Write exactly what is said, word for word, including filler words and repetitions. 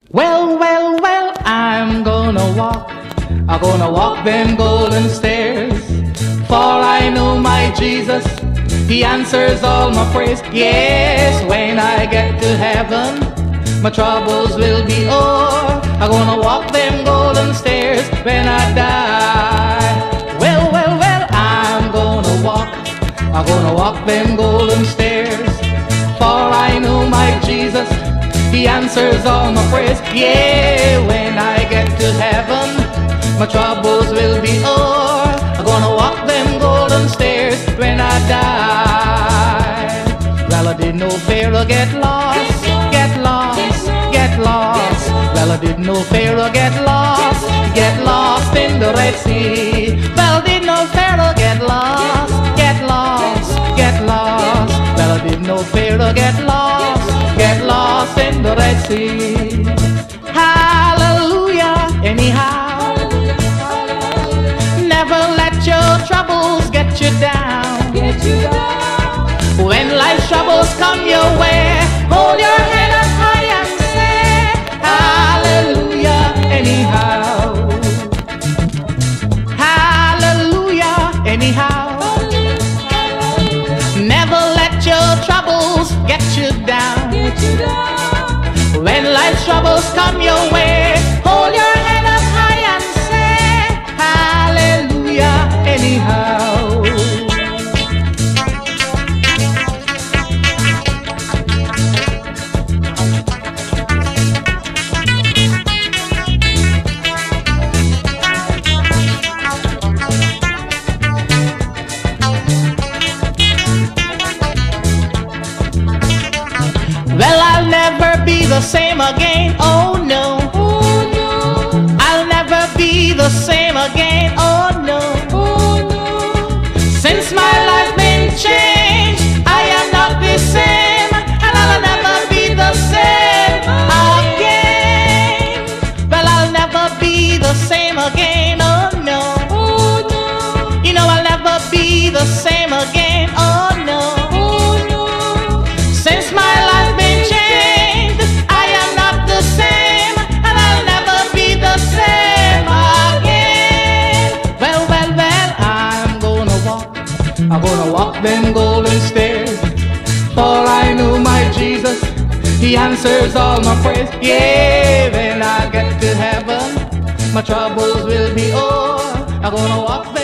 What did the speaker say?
Well, well, well, I'm gonna walk, I'm gonna walk them golden stairs. For I know my Jesus, He answers all my prayers. Yes, when I get to heaven, my troubles will be o'er. I'm gonna walk them golden stairs when I die. Well, well, well, I'm gonna walk, I'm gonna walk them golden stairs. For I know my Jesus, He answers all my prayers. Yeah, when I get to heaven, my troubles will be o'er. I'm gonna walk them golden stairs when I die. Well, I didn't know Pharaoh get lost, get lost, get lost. Well, I didn't know Pharaoh get lost, get lost in the Red Sea. Well, I didn't know Pharaoh get lost, get lost, get lost. Well, I didn't know Pharaoh get lost, get lost in the Red Sea. Hallelujah, anyhow. Never let your troubles get you down. Get you down. When life's troubles come your way, hold your head up high and say, hallelujah, anyhow. Hallelujah, anyhow. Never let your troubles get you down. Get you down. When life's troubles come your way, hold your head up high and say, hallelujah, anyhow. Well, I'll never be the same again, oh no. Oh no. I'll never be the same again, oh no. Oh no. Since my life been changed, I am not the same, and I'll never be the same again. Well, I'll never be the same again, oh no. Oh no. You know I'll never be the same again, oh no. Oh no. Since my life been changed, I am not the same, and I'll never be the same again. Well, well, well, I'm gonna walk, I'm gonna walk them golden stairs. For I know my Jesus, He answers all my prayers. Yeah, when I get to heaven, my troubles will be o'er. I'm gonna walk them